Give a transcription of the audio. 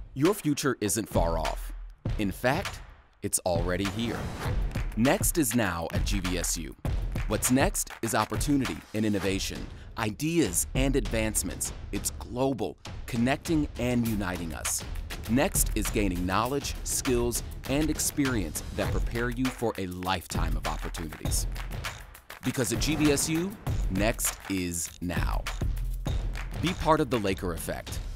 Your future isn't far off. In fact, it's already here. Next is now at GVSU. What's next is opportunity and innovation, ideas and advancements. It's global, connecting and uniting us. Next is gaining knowledge, skills, and experience that prepare you for a lifetime of opportunities. Because at GVSU, next is now. Be part of the Laker effect.